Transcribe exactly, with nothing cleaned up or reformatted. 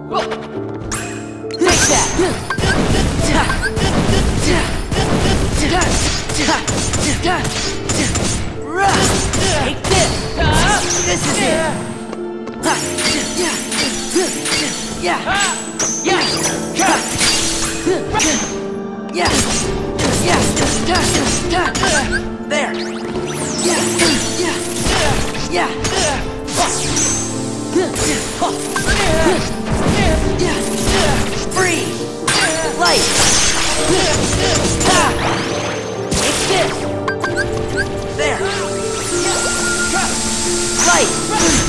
Take that! Take this! This is it! Yeah! Yeah! Yeah! Yeah! There! Yeah! Yeah! Yeah! Yeah! Free! Light! Take this! There! Light!